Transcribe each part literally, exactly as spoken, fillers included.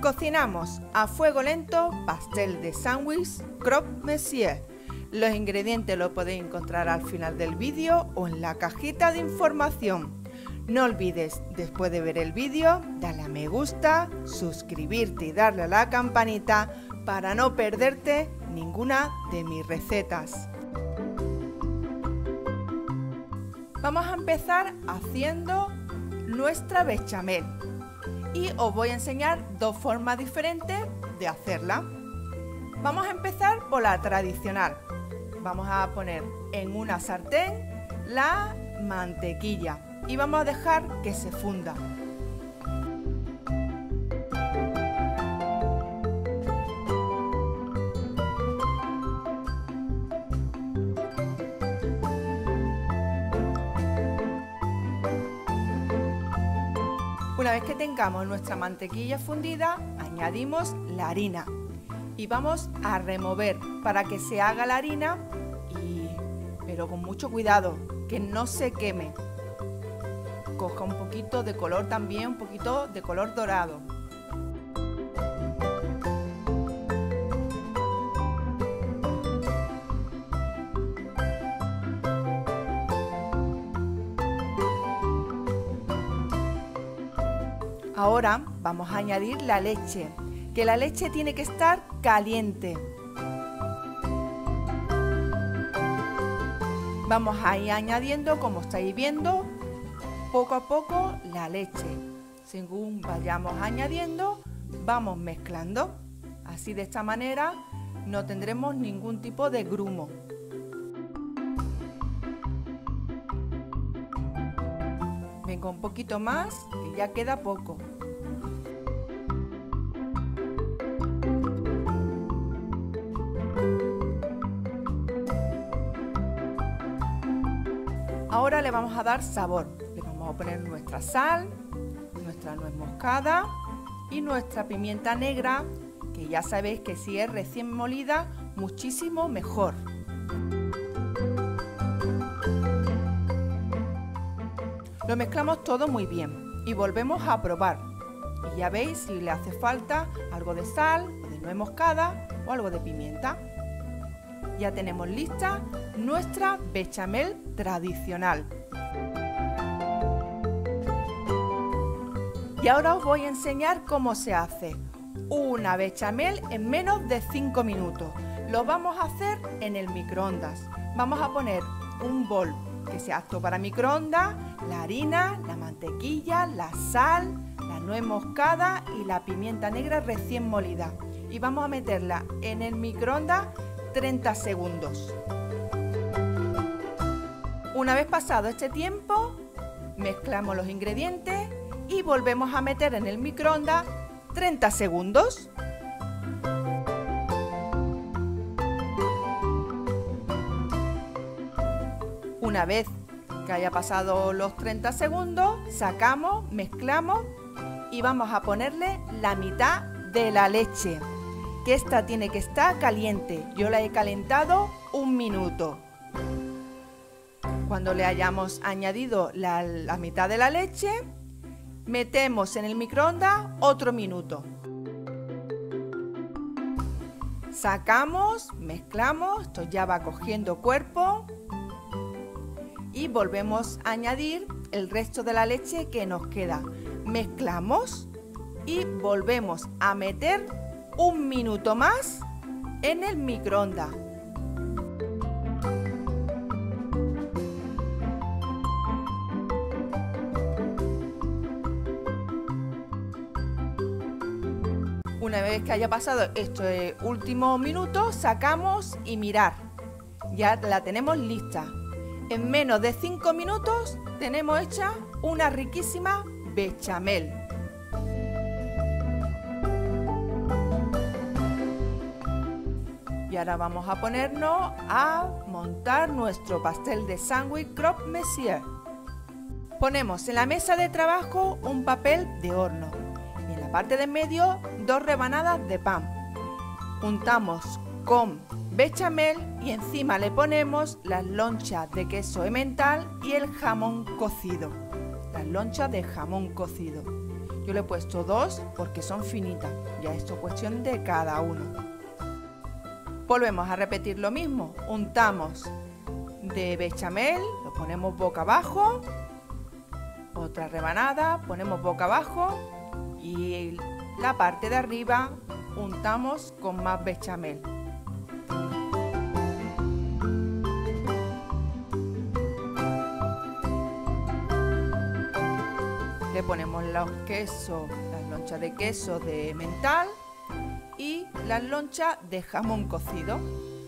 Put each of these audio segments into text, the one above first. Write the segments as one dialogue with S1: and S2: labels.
S1: Cocinamos a fuego lento pastel de sándwich Croque Monsieur. Los ingredientes los podéis encontrar al final del vídeo o en la cajita de información. No olvides, después de ver el vídeo, darle a me gusta, suscribirte y darle a la campanita para no perderte ninguna de mis recetas. Vamos a empezar haciendo nuestra bechamel y os voy a enseñar dos formas diferentes de hacerla. Vamos a empezar por la tradicional. Vamos a poner en una sartén la mantequilla y vamos a dejar que se funda. Una vez que tengamos nuestra mantequilla fundida, añadimos la harina y vamos a remover para que se haga la harina, y, pero con mucho cuidado, que no se queme. Coja un poquito de color también, un poquito de color dorado. Ahora vamos a añadir la leche, que la leche tiene que estar caliente. Vamos a ir añadiendo, como estáis viendo, poco a poco la leche. Según vayamos añadiendo, vamos mezclando. Así, de esta manera no tendremos ningún tipo de grumo. Vengo un poquito más, que ya queda poco. Ahora le vamos a dar sabor. Le vamos a poner nuestra sal, nuestra nuez moscada y nuestra pimienta negra, que ya sabéis que si es recién molida, muchísimo mejor. Lo mezclamos todo muy bien y volvemos a probar. Y ya veis si le hace falta algo de sal, o de nuez moscada o algo de pimienta. Ya tenemos lista nuestra bechamel tradicional. Y ahora os voy a enseñar cómo se hace una bechamel en menos de cinco minutos. Lo vamos a hacer en el microondas. Vamos a poner un bol que sea apto para microondas, la harina, la mantequilla, la sal, la nuez moscada y la pimienta negra recién molida. Y vamos a meterla en el microondas treinta segundos. Una vez pasado este tiempo, mezclamos los ingredientes y volvemos a meter en el microondas treinta segundos. Una vez que haya pasado los treinta segundos, sacamos, mezclamos y vamos a ponerle la mitad de la leche, que esta tiene que estar caliente. Yo la he calentado un minuto. Cuando le hayamos añadido la, la mitad de la leche, metemos en el microondas otro minuto. Sacamos, mezclamos, esto ya va cogiendo cuerpo. Y volvemos a añadir el resto de la leche que nos queda. Mezclamos y volvemos a meter un minuto más en el microondas. Una vez que haya pasado este último minuto, sacamos y mirar. Ya la tenemos lista. En menos de cinco minutos tenemos hecha una riquísima bechamel. Y ahora vamos a ponernos a montar nuestro pastel de sándwich Croque Monsieur. Ponemos en la mesa de trabajo un papel de horno y en la parte de en medio dos rebanadas de pan. Untamos con bechamel y encima le ponemos las lonchas de queso emmental y el jamón cocido. Las lonchas de jamón cocido. Yo le he puesto dos porque son finitas, ya esto es cuestión de cada uno. Volvemos a repetir lo mismo, untamos de bechamel, lo ponemos boca abajo, otra rebanada, ponemos boca abajo y la parte de arriba untamos con más bechamel. Le ponemos los quesos, las lonchas de queso de mental y las lonchas de jamón cocido.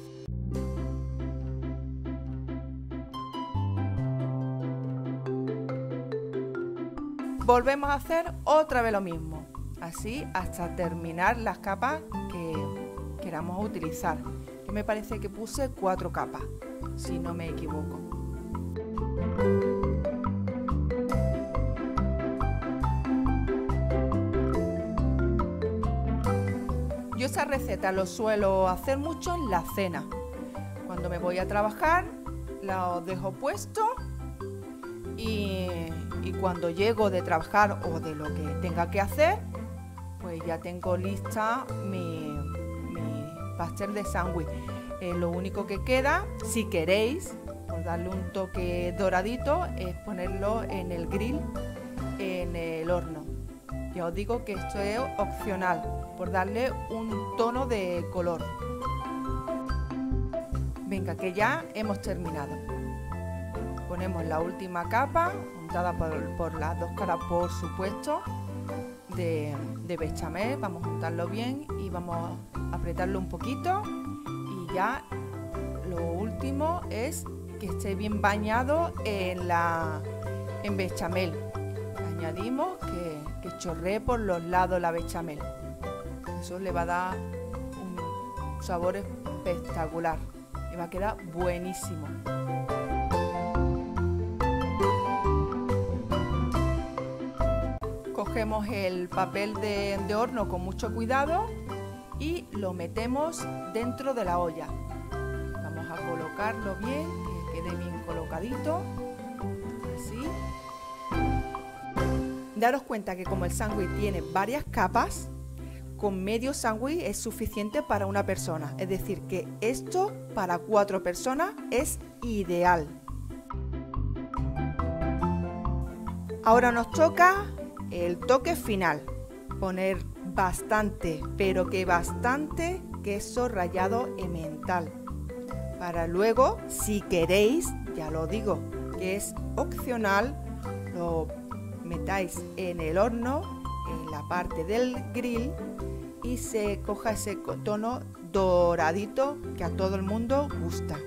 S1: Volvemos a hacer otra vez lo mismo, así hasta terminar las capas que queramos utilizar. Yo me parece que puse cuatro capas, si no me equivoco. Yo esa receta lo suelo hacer mucho en la cena. Cuando me voy a trabajar, la dejo puesto y, y cuando llego de trabajar o de lo que tenga que hacer, pues ya tengo lista mi, mi pastel de sándwich. Eh, lo único que queda, si queréis, por darle un toque doradito, es ponerlo en el grill, en el horno. Ya os digo que esto es opcional, por darle un tono de color. Venga, que ya hemos terminado. Ponemos la última capa, untada por, por las dos caras, por supuesto, de, de bechamel. Vamos a untarlo bien y vamos a apretarlo un poquito. Y ya lo último es que esté bien bañado en, la, en bechamel. Añadimos que, que chorree por los lados la bechamel. Eso le va a dar un sabor espectacular. Le va a quedar buenísimo. Cogemos el papel de, de horno con mucho cuidado y lo metemos dentro de la olla. Vamos a colocarlo bien, que quede bien colocadito. Así. Daros cuenta que como el sándwich tiene varias capas, con medio sándwich es suficiente para una persona. Es decir, que esto para cuatro personas es ideal. Ahora nos toca el toque final. Poner bastante, pero que bastante queso rallado emmental. Para luego, si queréis, ya lo digo, que es opcional, lo metáis en el horno, en la parte del grill, y se coja ese tono doradito que a todo el mundo gusta.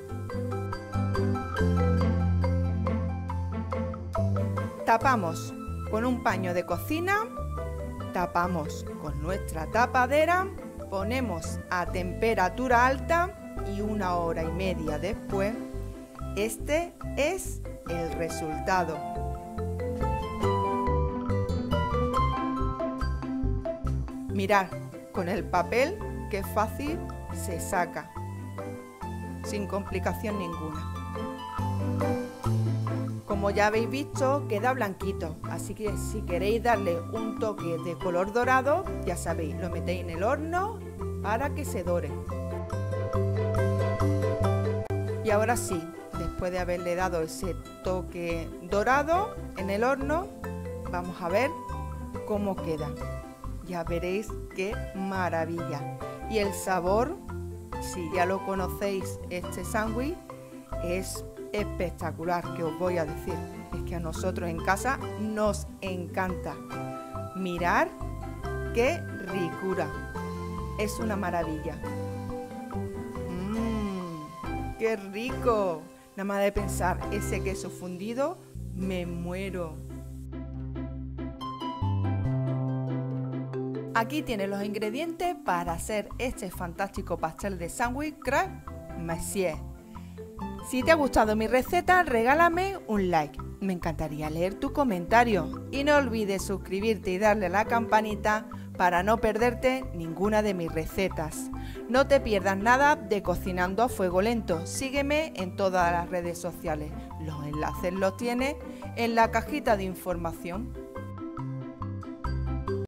S1: Tapamos con un paño de cocina, tapamos con nuestra tapadera, ponemos a temperatura alta y una hora y media después, este es el resultado. Mirad, con el papel, que fácil se saca, sin complicación ninguna. Como ya habéis visto, queda blanquito, así que si queréis darle un toque de color dorado, ya sabéis, lo metéis en el horno para que se dore. Y ahora sí, después de haberle dado ese toque dorado en el horno, vamos a ver cómo queda. Ya veréis qué maravilla. Y el sabor, si ya lo conocéis, este sándwich es espectacular, que os voy a decir. Es que a nosotros en casa nos encanta. Mirad qué ricura. Es una maravilla. Mmm, qué rico. Nada más de pensar ese queso fundido, me muero. Aquí tienes los ingredientes para hacer este fantástico pastel de sándwich Crème Monsieur. Si te ha gustado mi receta, regálame un like. Me encantaría leer tu comentario. Y no olvides suscribirte y darle a la campanita para no perderte ninguna de mis recetas. No te pierdas nada de Cocinando a Fuego Lento. Sígueme en todas las redes sociales. Los enlaces los tienes en la cajita de información.